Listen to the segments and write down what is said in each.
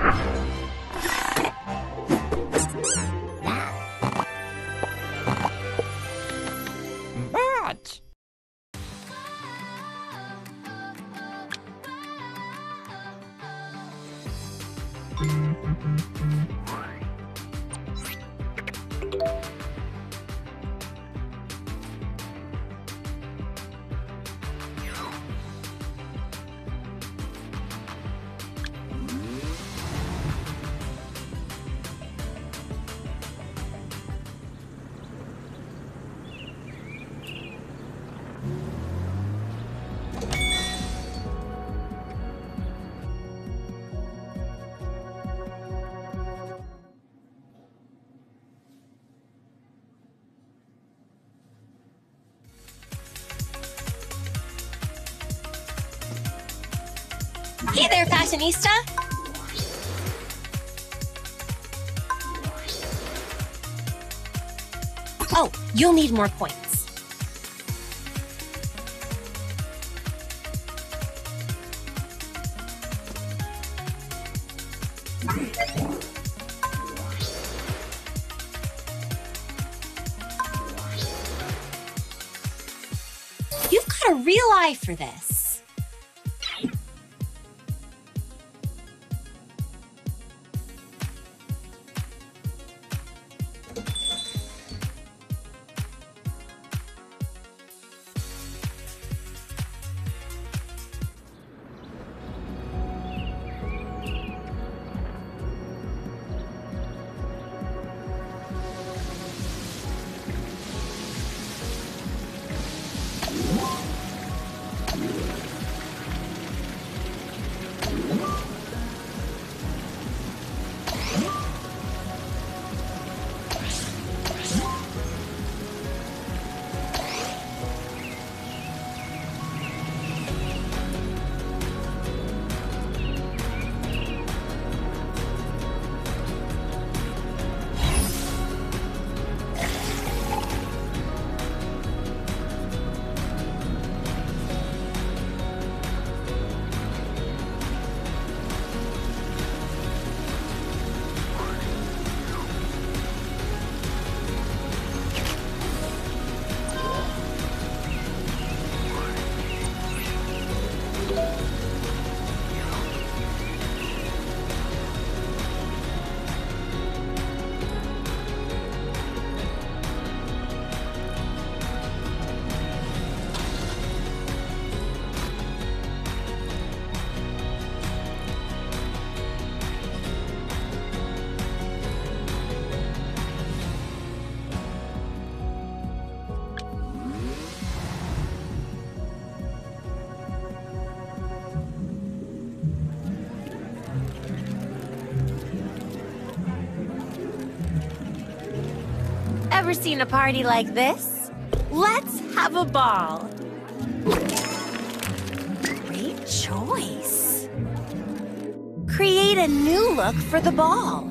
But Hey there, fashionista! Oh, you'll need more coins. You've got a real eye for this. Ever seen a party like this? Let's have a ball. Great choice. Create a new look for the ball.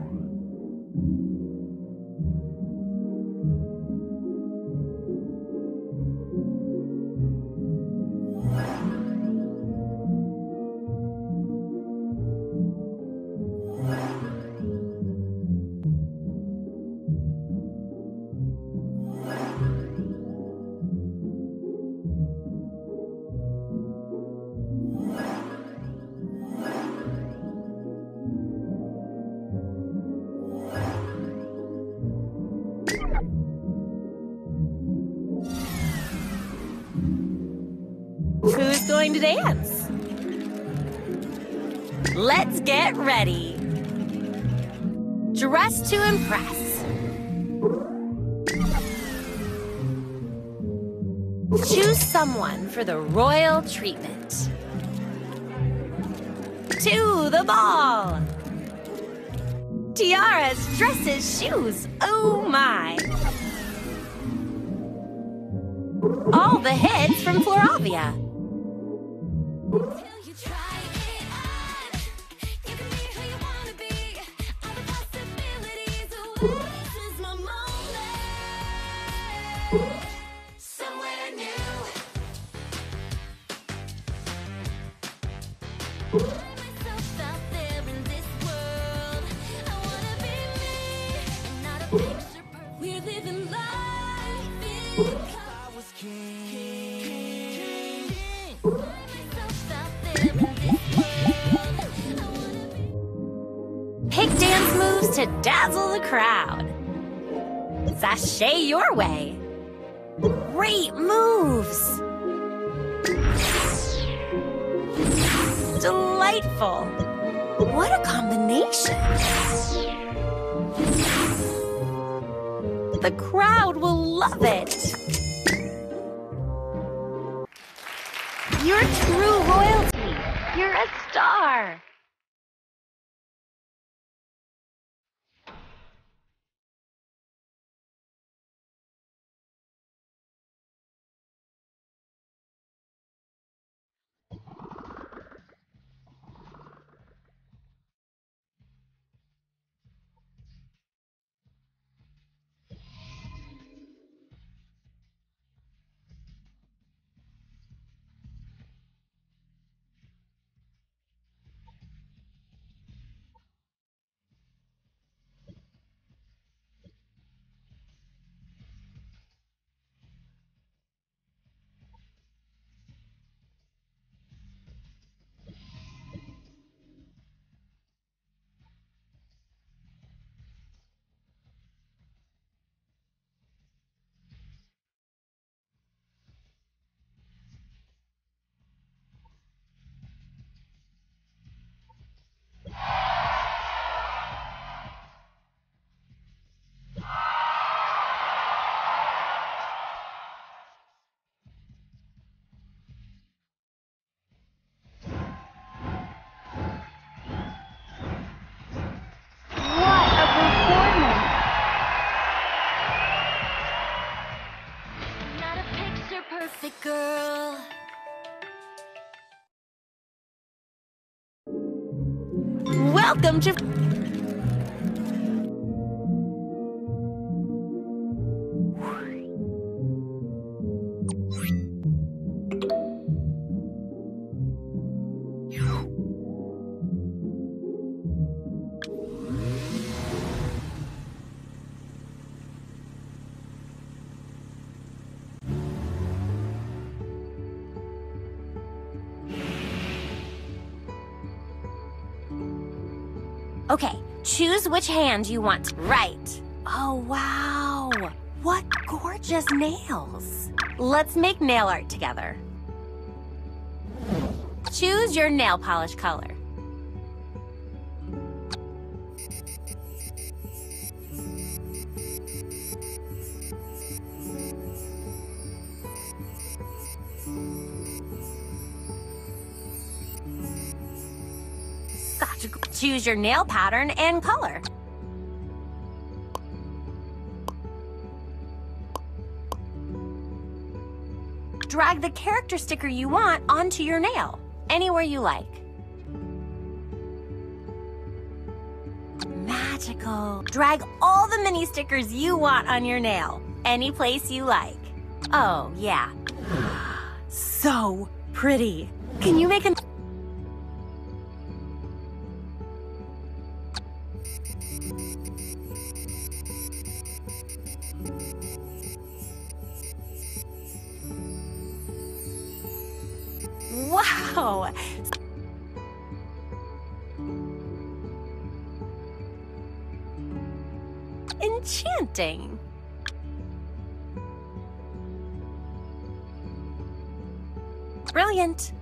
Who's going to dance? Let's get ready. Dress to impress. Choose someone for the royal treatment. To the ball. Tiaras, dresses, shoes. Oh my. All the hits from Floravia. Pick dance moves to dazzle the crowd. Sashay your way. Great moves. Delightful. What a combination. The crowd will love it. You're true royalty. You're a star. Perfect girl. Welcome to... Okay, choose which hand you want. Right. Oh, wow. What gorgeous nails. Let's make nail art together. Choose your nail polish color. Gotcha. Choose your nail pattern and color. Drag the character sticker you want onto your nail, anywhere you like. Magical. Drag all the mini stickers you want on your nail, any place you like. Oh, yeah. So pretty. Can you make a... Wow! Enchanting! Brilliant!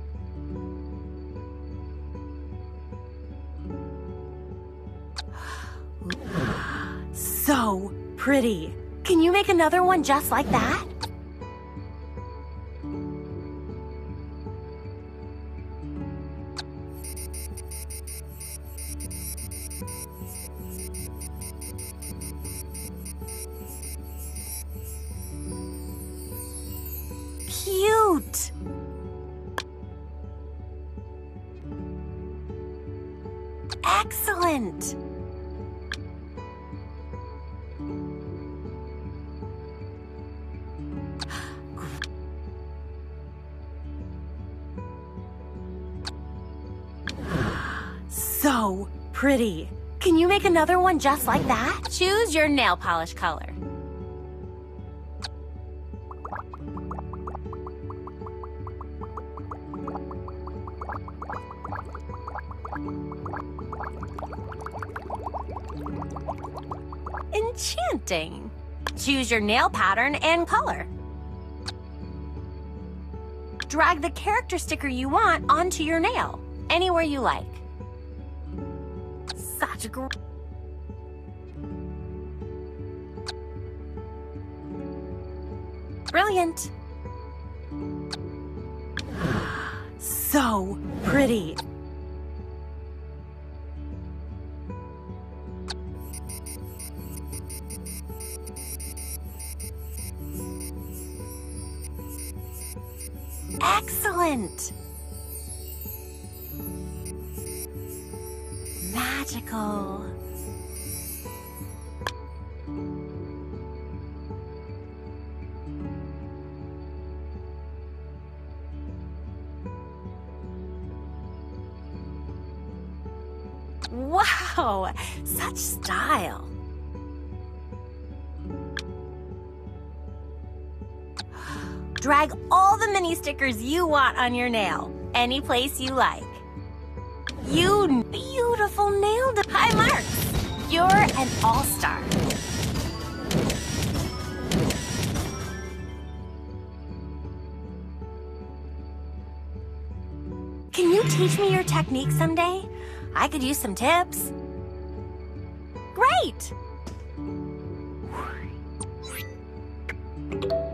So pretty! Can you make another one just like that? Cute! Excellent! So pretty! Can you make another one just like that? Choose your nail polish color. Enchanting. Choose your nail pattern and color. Drag the character sticker you want onto your nail, anywhere you like. Such a great... Brilliant. So pretty. Excellent. Magical. Wow, such style. Drag all the mini stickers you want on your nail, any place you like. You beautiful nail High marks! You're an all-star. Can you teach me your technique someday? I could use some tips. Great!